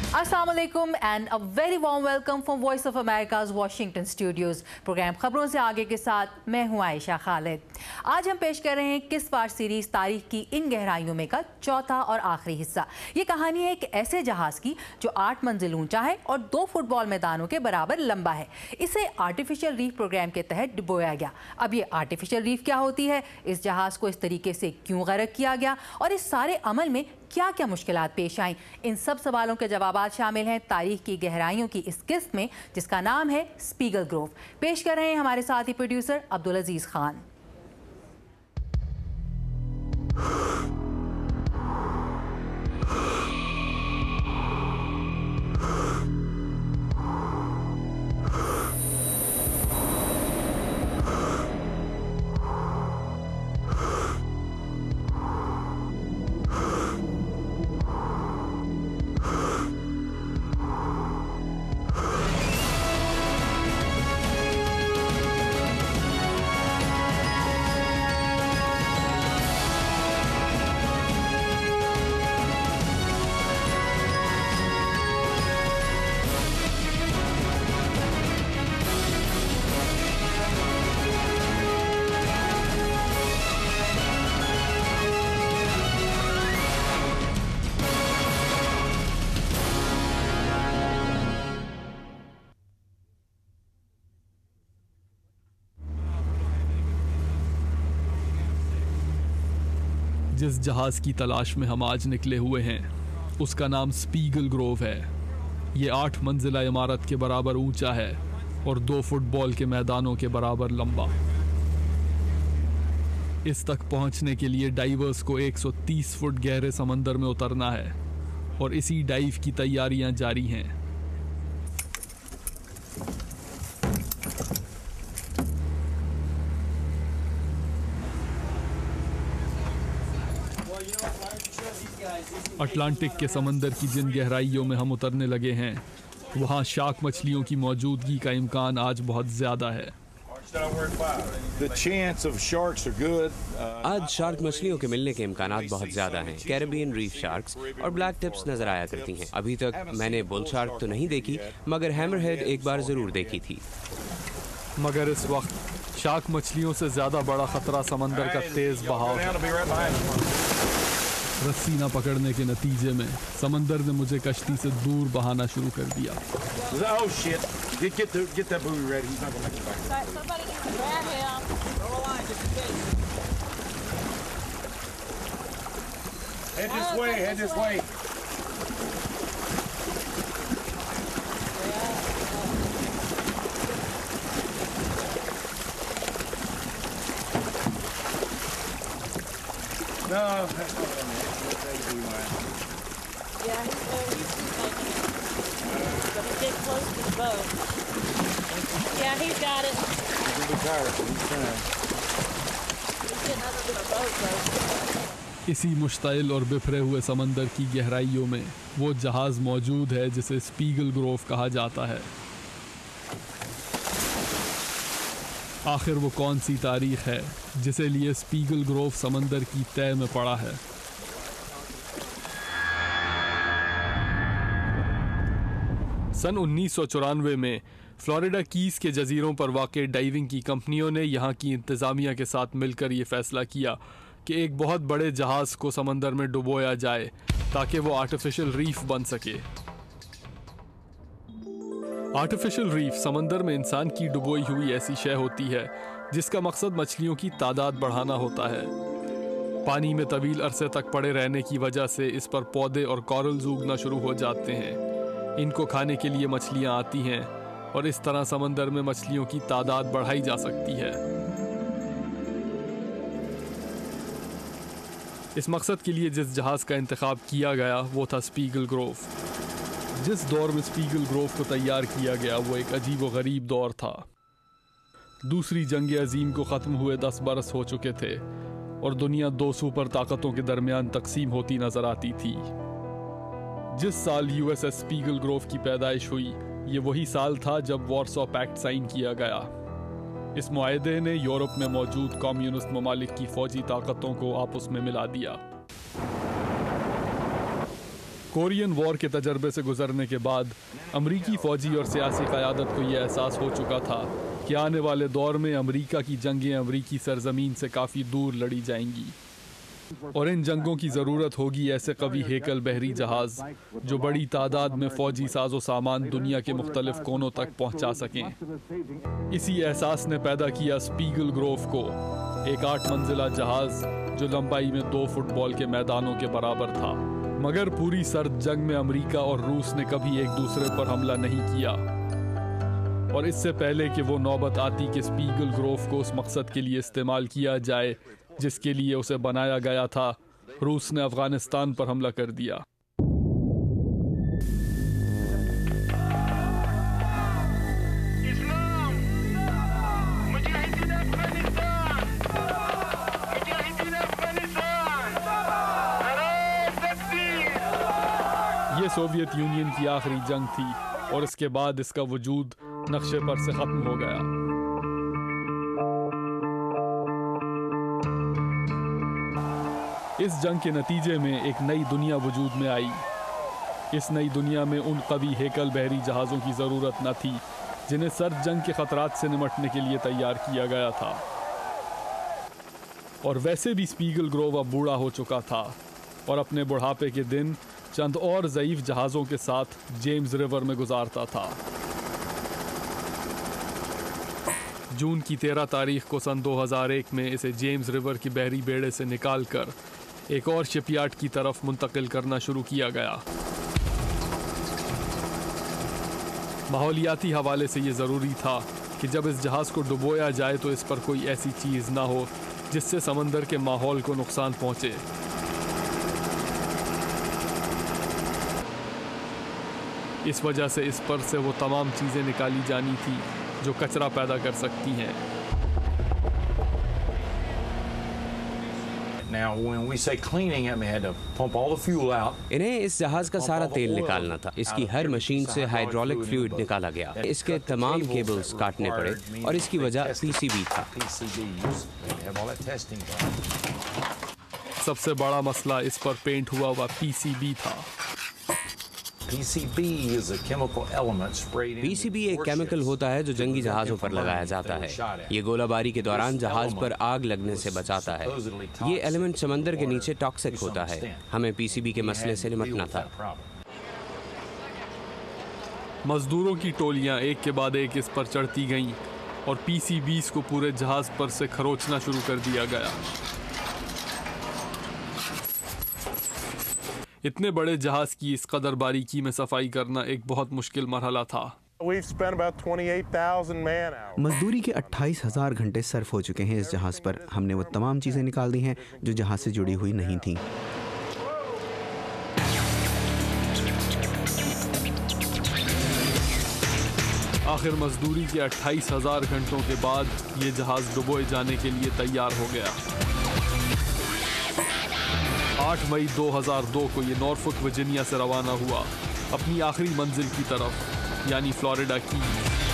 अस्सलाम वालेकुम and a very warm welcome from Voice of America's Washington studios. Program खबरों से आगे के साथ मैं हूं आयशा खालिद। आज हम पेश कर रहे हैं किस बार सीरीज तारीख की इन गहराइयों में का चौथा और आखिरी हिस्सा। ये कहानी है एक ऐसे जहाज की जो 8 मंजिल ऊंचा है और 2 फुटबॉल मैदानों के बराबर लंबा है। इसे आर्टिफिशियल रीफ प्रोग्राम के तहत डुबोया गया। अब ये आर्टिफिशियल रीफ क्या होती है, इस जहाज को इस तरीके से क्यों गर्क किया गया और इस सारे अमल में क्या क्या मुश्किलात पेश आईं, इन सब सवालों के जवाबात शामिल हैं तारीख की गहराइयों की इस किस्त में जिसका नाम है स्पीगल ग्रोव। पेश कर रहे हैं हमारे साथी प्रोड्यूसर अब्दुल अजीज खान। जिस जहाज की तलाश में हम आज निकले हुए हैं उसका नाम स्पीगल ग्रोव है। ये 8 मंजिला इमारत के बराबर ऊंचा है और 2 फुटबॉल के मैदानों के बराबर लंबा। इस तक पहुंचने के लिए डाइवर्स को 130 फुट गहरे समंदर में उतरना है और इसी डाइव की तैयारियां जारी हैं। अटलांटिक के समंदर की जिन गहराइयों में हम उतरने लगे हैं वहाँ शार्क मछलियों की मौजूदगी का इम्कान आज बहुत ज़्यादा है। आज शार्क मछलियों के मिलने के इम्कानात बहुत ज़्यादा हैं। कैरेबियन रीफ शार्क्स और ब्लैक टिप्स नजर आया करती हैं। अभी तक मैंने बुल शार्क तो नहीं देखी, मगर हैमरहेड एक बार ज़रूर देखी थी। मगर इस वक्त शार्क मछलियों से ज़्यादा बड़ा खतरा समंदर का तेज़ बहाव है। रस्सी न पकड़ने के नतीजे में समंदर ने मुझे कश्ती से दूर बहाना शुरू कर दिया। No, that's not what I meant. That'd be mine. Yeah, he's making it. But get close to the boat. Yeah, he's got it. He's gonna be tired. He's trying. He's getting up to the boat, though. इसी मुश्ताइल और बिखरे हुए समंदर की गहराइयों में वो जहाज़ मौजूद है जिसे स्पीगल ग्रोव कहा जाता है। आखिर वो कौन सी तारीख है जिसे लिए स्पीगल ग्रोव समंदर की तह में पड़ा है? सन 1994 में फ्लोरिडा कीज के जजीरों पर वाक़ डाइविंग की कंपनियों ने यहाँ की इंतज़ामिया के साथ मिलकर ये फ़ैसला किया कि एक बहुत बड़े जहाज़ को समंदर में डुबोया जाए ताकि वो आर्टिफिशियल रीफ बन सके। आर्टिफिशियल रीफ समंदर में इंसान की डुबोई हुई ऐसी शय होती है जिसका मकसद मछलियों की तादाद बढ़ाना होता है। पानी में तवील अरसे तक पड़े रहने की वजह से इस पर पौधे और कॉरल्स उगना शुरू हो जाते हैं। इनको खाने के लिए मछलियां आती हैं और इस तरह समंदर में मछलियों की तादाद बढ़ाई जा सकती है। इस मकसद के लिए जिस जहाज़ का इंतखाब किया गया वो था स्पीगल ग्रोव। जिस दौर में स्पीगल ग्रोव को तैयार किया गया वो एक अजीब व गरीब दौर था। दूसरी जंग अजीम को ख़त्म हुए 10 बरस हो चुके थे और दुनिया 2 सुपर ताकतों के दरमियान तकसीम होती नजर आती थी। जिस साल U.S.S स्पीगल ग्रोव की पैदाइश हुई ये वही साल था जब वॉर्सो पैक्ट साइन किया गया। इस मुआहदे ने यूरोप में मौजूद कम्युनिस्ट ममालिक की फौजी ताकतों को आपस में मिला दिया। कोरियन वॉर के तजर्बे से गुजरने के बाद अमरीकी फौजी और सियासी क़यादत को यह एहसास हो चुका था कि आने वाले दौर में अमरीका की जंगें अमरीकी सरजमीन से काफ़ी दूर लड़ी जाएंगी और इन जंगों की ज़रूरत होगी ऐसे कवी हेकल बहरी जहाज़ जो बड़ी तादाद में फ़ौजी साजो सामान दुनिया के मुख्तलिफ कोनों तक पहुंचा सकें। इसी एहसास ने पैदा किया स्पीगल ग्रोव को, एक 8 मंजिला जहाज़ जो लंबाई में 2 फुटबॉल के मैदानों के बराबर था। मगर पूरी सर्द जंग में अमेरिका और रूस ने कभी एक दूसरे पर हमला नहीं किया और इससे पहले कि वो नौबत आती कि स्पीगल ग्रोव को उस मकसद के लिए इस्तेमाल किया जाए जिसके लिए उसे बनाया गया था, रूस ने अफगानिस्तान पर हमला कर दिया। ये सोवियत यूनियन की आखिरी जंग थी और इसके बाद इसका वजूद नक्शे पर से खत्म हो गया। इस जंग के नतीजे में एक नई दुनिया वजूद में आई। इस नई दुनिया में उन कवी हेकल बहरी जहाज़ों की ज़रूरत न थी जिन्हें सर्द जंग के ख़तरात से निमटने के लिए तैयार किया गया था। और वैसे भी स्पीगल ग्रोव अब बूढ़ा हो चुका था और अपने बुढ़ापे के दिन चंद और ज़ईफ़ जहाज़ों के साथ जेम्स रिवर में गुजारता था। जून की 13 तारीख को सन 2001 में इसे जेम्स रिवर की बहरी बेड़े से निकालकर एक और शिपयार्ड की तरफ मुंतकिल करना शुरू किया गया। माहौलियाती हवाले से ये ज़रूरी था कि जब इस जहाज़ को डुबोया जाए तो इस पर कोई ऐसी चीज़ ना हो जिससे समंदर के माहौल को नुकसान पहुँचे। इस वजह से इस पर से वो तमाम चीज़ें निकाली जानी थी जो कचरा पैदा कर सकती हैं। Now, when we say cleaning, I mean, had to pump all the fuel out. इन्हें इस जहाज का सारा तेल निकालना था। इसकी हर मशीन से हाइड्रोलिक फ्लूइड निकाला गया। इसके तमाम केबल्स काटने पड़े और इसकी वजह पीसीबी था। सबसे बड़ा मसला इस पर पेंट हुआ पीसीबी था। PCB is a chemical element sprayed in. PCB एक केमिकल होता है जो जंगी जहाज़ों पर लगाया जाता है। ये गोलाबारी के दौरान जहाज पर आग लगने से बचाता है। ये एलिमेंट समंदर के नीचे टॉक्सिक होता है। हमें पीसीबी के मसले से निपटना था। मजदूरों की टोलियां एक के बाद एक इस पर चढ़ती गईं और पीसीबीज़ को पूरे जहाज पर से खरोचना शुरू कर दिया गया। इतने बड़े जहाज की इस कदर बारीकी में सफाई करना एक बहुत मुश्किल मरहला था। मजदूरी के 28,000 घंटे सर्फ हो चुके हैं इस जहाज पर। हमने वो तमाम चीजें निकाल दी हैं जो जहाज से जुड़ी हुई नहीं थी। आखिर मजदूरी के 28,000 घंटों के बाद ये जहाज डुबोए जाने के लिए तैयार हो गया। 8 मई 2002 को ये नॉर्फोक वर्जीनिया से रवाना हुआ अपनी आखिरी मंजिल की तरफ, यानी फ्लोरिडा की।